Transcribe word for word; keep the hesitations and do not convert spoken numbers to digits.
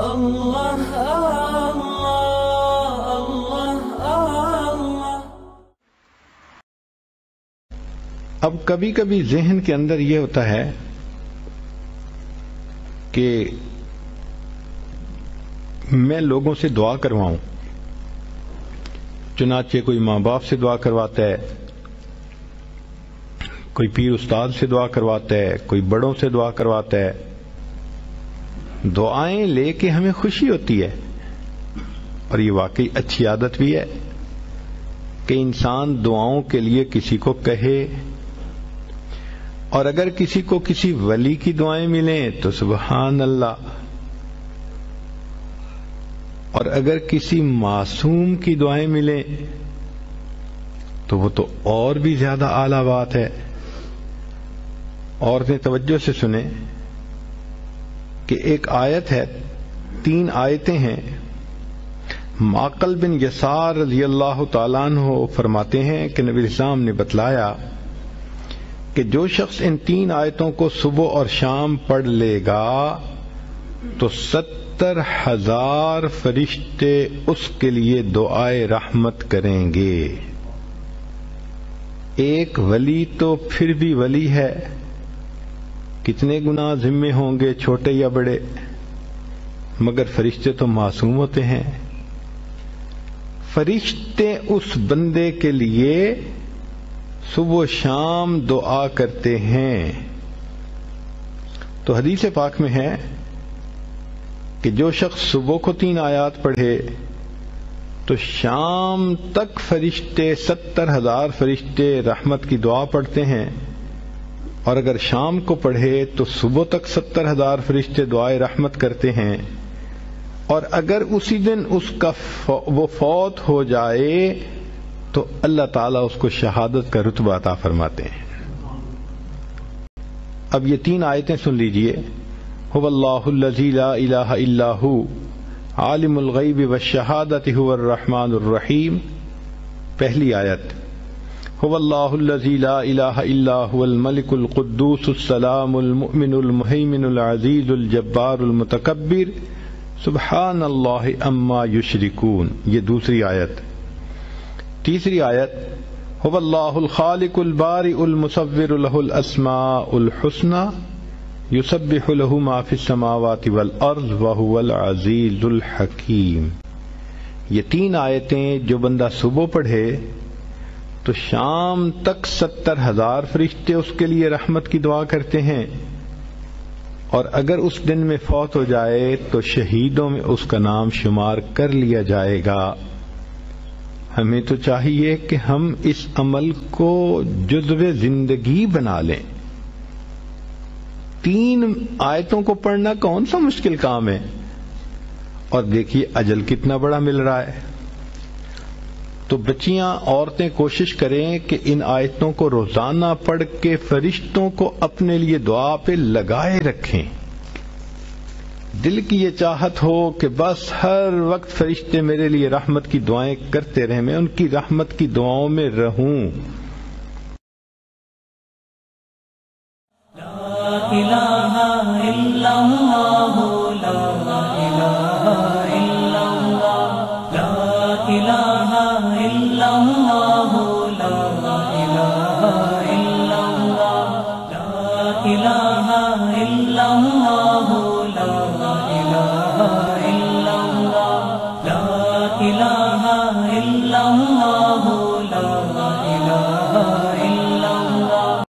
اللہ اللہ اللہ۔ اب کبھی کبھی ذہن کے اندر یہ ہوتا ہے کہ میں لوگوں سے دعا کرواؤں، چنانچہ کوئی ماں باپ سے دعا کرواتا ہے، کوئی پیر استاد سے دعا کرواتا ہے، کوئی بڑوں سے دعا کرواتا ہے۔ دعائیں لے کے ہمیں خوشی ہوتی ہے، اور یہ واقعی اچھی عادت بھی ہے کہ انسان دعاؤں کے لیے کسی کو کہے، اور اگر کسی کو کسی ولی کی دعائیں ملیں تو سبحان اللہ، اور اگر کسی معصوم کی دعائیں ملیں تو وہ تو اور بھی زیادہ اعلیٰ بات ہے۔ عورتیں توجہ سے سنیں کہ ایک آیت ہے، تین آیتیں ہیں۔ معقل بن یسار رضی اللہ تعالیٰ عنہ فرماتے ہیں کہ نبی اسلام نے بتلایا کہ جو شخص ان تین آیتوں کو صبح اور شام پڑھ لے گا تو ستر ہزار فرشتے اس کے لیے دعائے رحمت کریں گے۔ ایک ولی تو پھر بھی ولی ہے، کتنے گناہ ذمے ہوں گے چھوٹے یا بڑے، مگر فرشتے تو معصوم ہوتے ہیں۔ فرشتے اس بندے کے لیے صبح و شام دعا کرتے ہیں۔ تو حدیث پاک میں ہے کہ جو شخص صبح کو تین آیات پڑھے تو شام تک فرشتے ستر ہزار فرشتے رحمت کی دعا پڑھتے ہیں، اور اگر شام کو پڑھے تو صبح تک ستر ہزار فرشتے دعائے رحمت کرتے ہیں، اور اگر اسی دن اس کا وہ فوت ہو جائے تو اللہ تعالیٰ اس کو شہادت کا رتبہ عطا فرماتے ہیں۔ اب یہ تین آیتیں سن لیجئے۔ هو اللہ الذی لا الہ الا ہو عالم الغیب والشہادۃ هو الرحمن الرحیم۔ پہلی آیت، هو اللہ الذی لا الہ الا هو الملک القدوس السلام المؤمن المہیمن العزیز الجبار المتکبر سبحان اللہ عما یشرکون۔ یہ دوسری آیت۔ تیسری آیت، هو اللہ الخالق البارئ المصور له الاسماء الحسنى یسبح له ما فی السماوات والارض وهو العزیز الحکیم۔ یہ تین آیتیں جو بندہ صبح پڑھے تو شام تک ستر ہزار فرشتے اس کے لیے رحمت کی دعا کرتے ہیں، اور اگر اس دن میں فوت ہو جائے تو شہیدوں میں اس کا نام شمار کر لیا جائے گا۔ ہمیں تو چاہیے کہ ہم اس عمل کو جزو زندگی بنا لیں۔ تین آیتوں کو پڑھنا کون سا مشکل کام ہے، اور دیکھیے اجل کتنا بڑا مل رہا ہے۔ تو بچیاں، عورتیں کوشش کریں کہ ان آیتوں کو روزانہ پڑھ کے فرشتوں کو اپنے لیے دعا پہ لگائے رکھیں۔ دل کی یہ چاہت ہو کہ بس ہر وقت فرشتے میرے لیے رحمت کی دعائیں کرتے رہیں، میں ان کی رحمت کی دعاؤں میں رہوں۔ لا الہ الا اللہ، لا الہ الا اللہ، لا الہ الا اللہ، لا الہ الا اللہ، لا الہ الا اللہ، لا الہ الا اللہ، لا الہ الا اللہ، لا الہ